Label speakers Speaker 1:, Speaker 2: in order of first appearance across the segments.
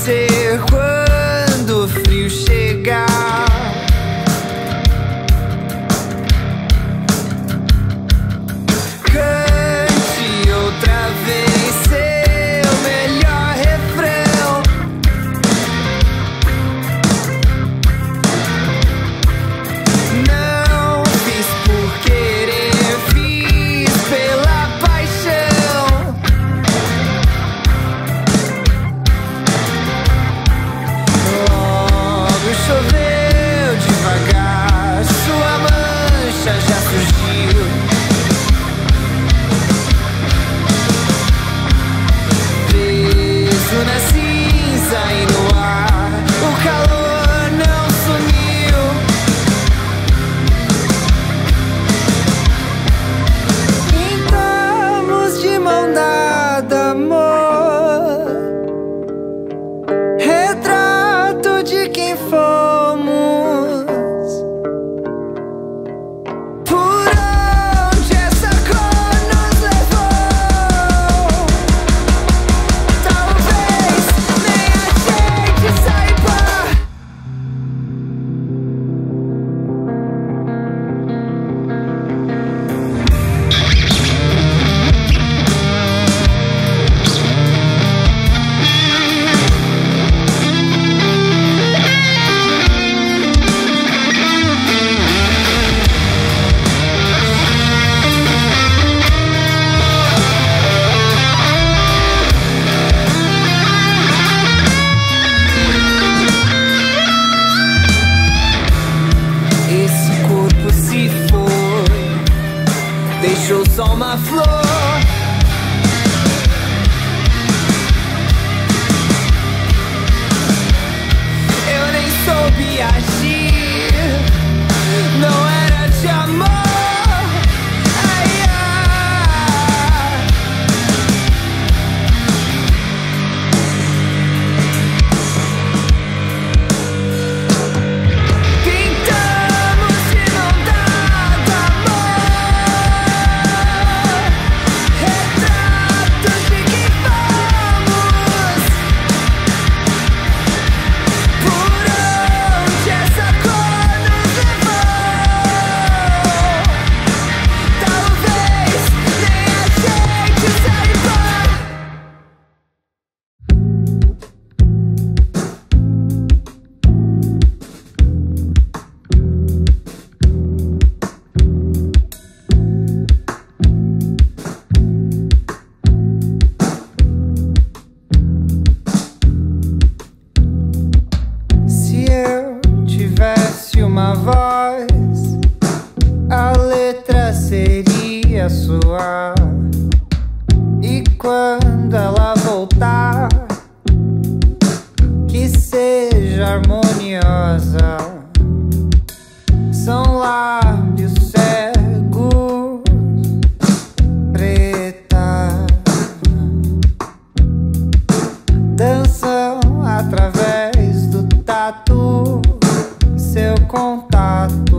Speaker 1: ser quando o frio chegar. Cante outra vez seu melhor refrão. Não fiz por querer, fiz pela paixão. Logo choveu devagar, sua mancha já surgiu. Preso na cinza e no ar, o calor não sumiu. Entramos de mão dada, amor, retrato de quem fomos. Por onde essa cor nos levou, talvez nem a gente saiba. Esse corpo se foi, deixou só uma flor. Eu nem soube agir, não era de amor. Ai, ai. Pintamos de mão dada, amor, retrato de quem fomos. Por onde essa cor nos levou, talvez nem a gente saiba. Se eu tivesse uma voz, a letra seria sua. E quando ela voltar, que seja harmoniosa. São lábios cegos, preta, dançam através do tato, seu contato.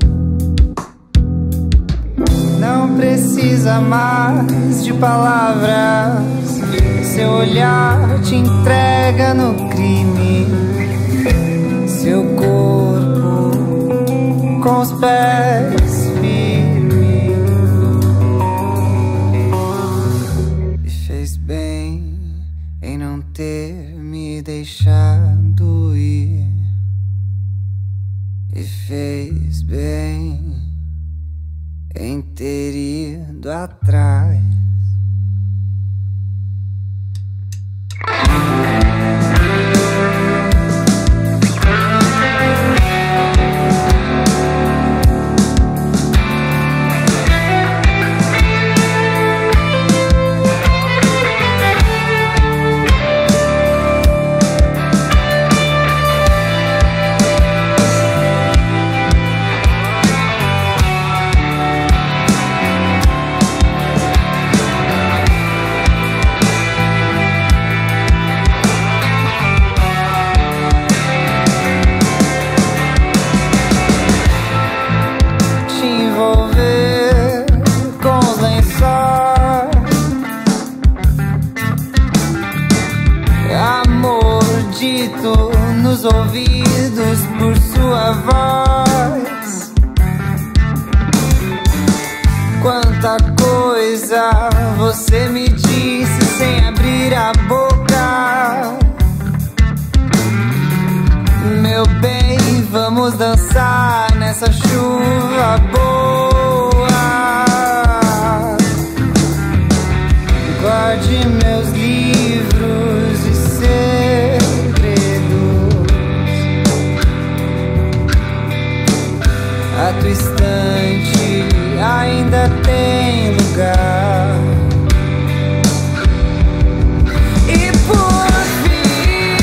Speaker 1: Não precisa mais de palavras, seu olhar te entrega no crime. Seu corpo com os pés firmes e fez bem em não ter me deixado ir. E fez bem em ter ido atrás. meus ouvidos por sua voz. Quanta coisa você me disse sem abrir a boca. Meu bem, vamos dançar nessa chuva boa. Guarde meus livros e segredos. A tua estante ainda tem lugar. E por fim,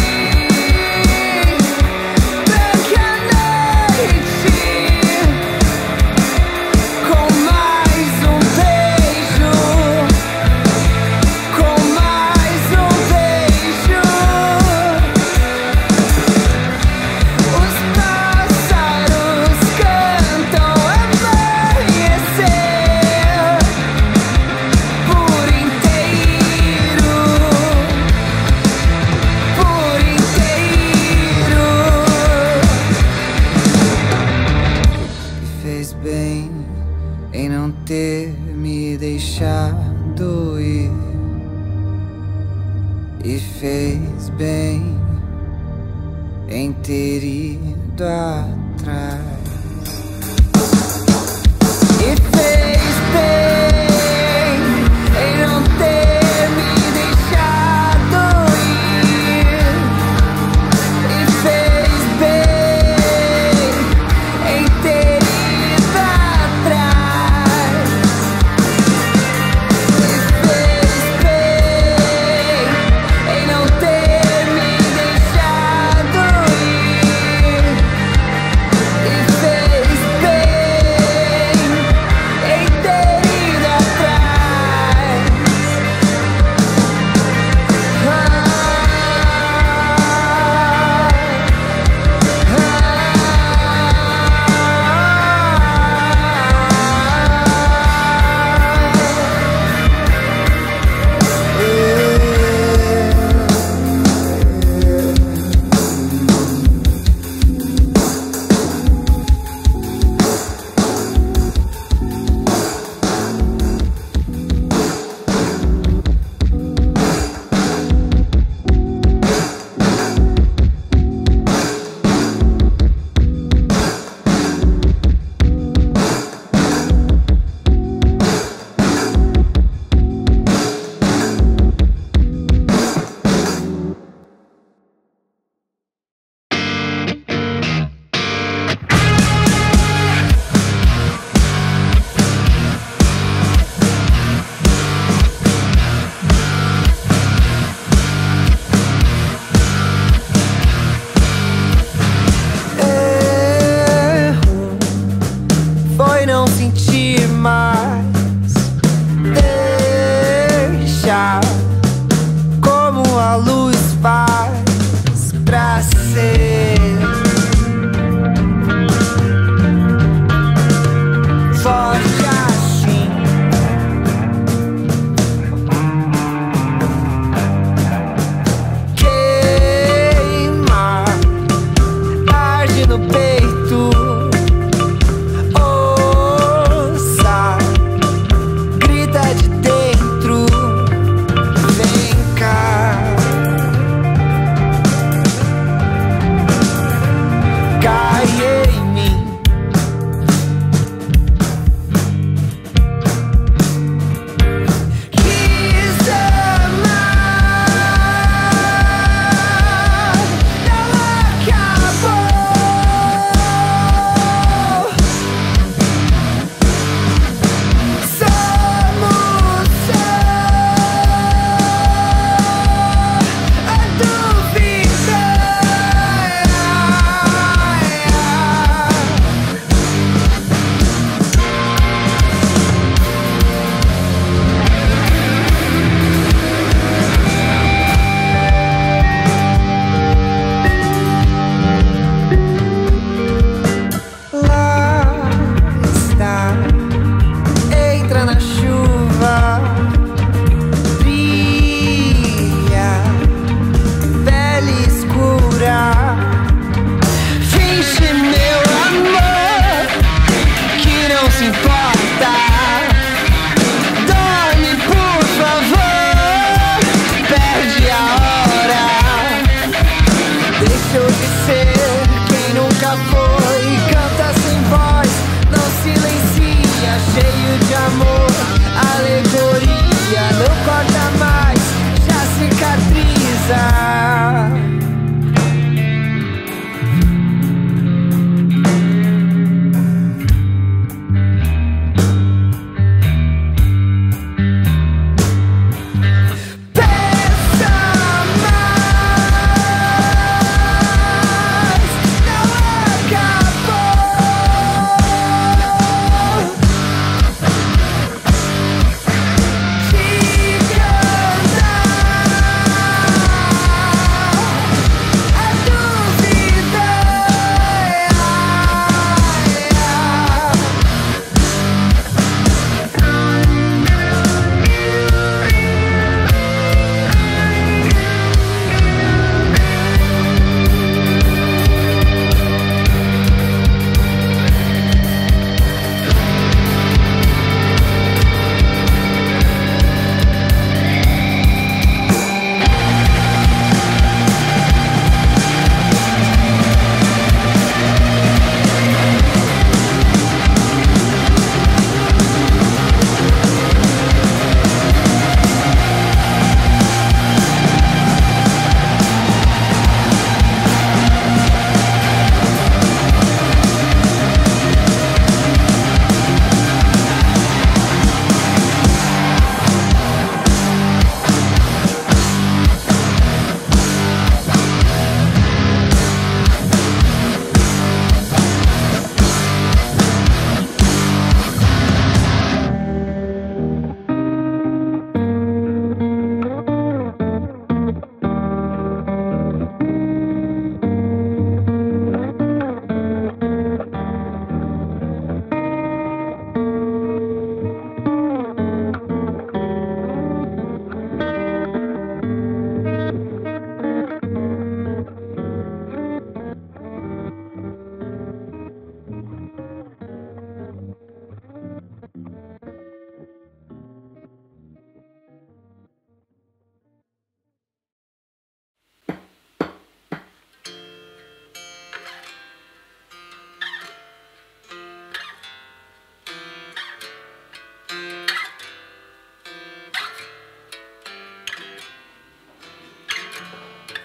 Speaker 1: branca noite, com mais um beijo, com mais um beijo. Os pássaros cantam amanhecer por inteiro, por inteiro. E fez bem em não ter me deixado ir. E fez bem em ter ido atrás. E fez bem em não ter me deixado ir. E fez bem em ter ido atrás. E fez bem em não ter me deixado ir. E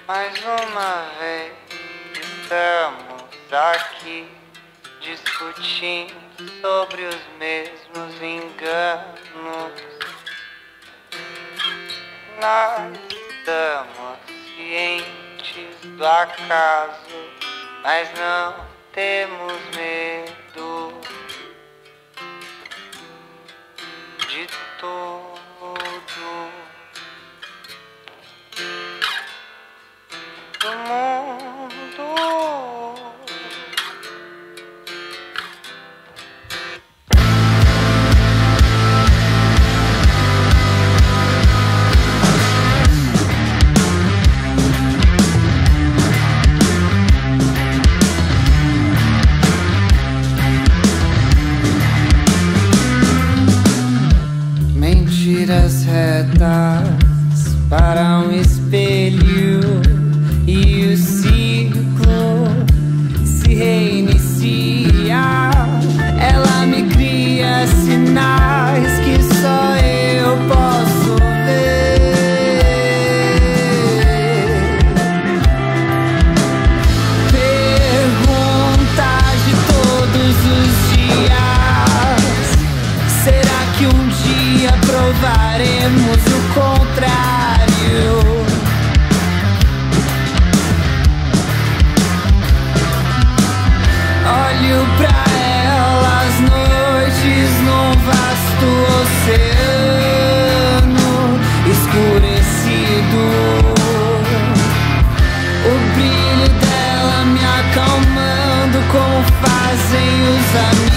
Speaker 1: Mais uma vez estamos aqui discutindo sobre os mesmos enganos. Nós estamos cientes do acaso, mas não temos medo de tudo. Do mundo. Mentiras retas para um espelho e o ciclo se reinicia. Ela me cria sinais que só eu posso ver. Perguntas de todos os dias: será que um dia provaremos o contrário? Olho pra elas noites num vasto oceano escurecido. O brilho dela me acalmando como fazem os amigos.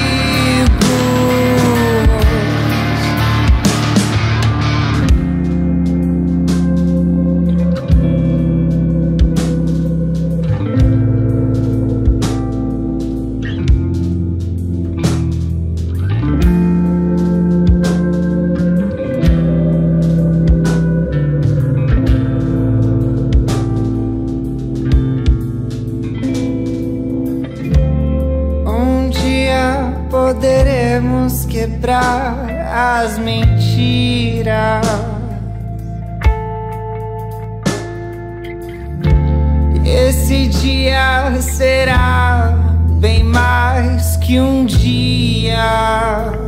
Speaker 1: Poderemos quebrar as mentiras. Esse dia será bem mais que um dia.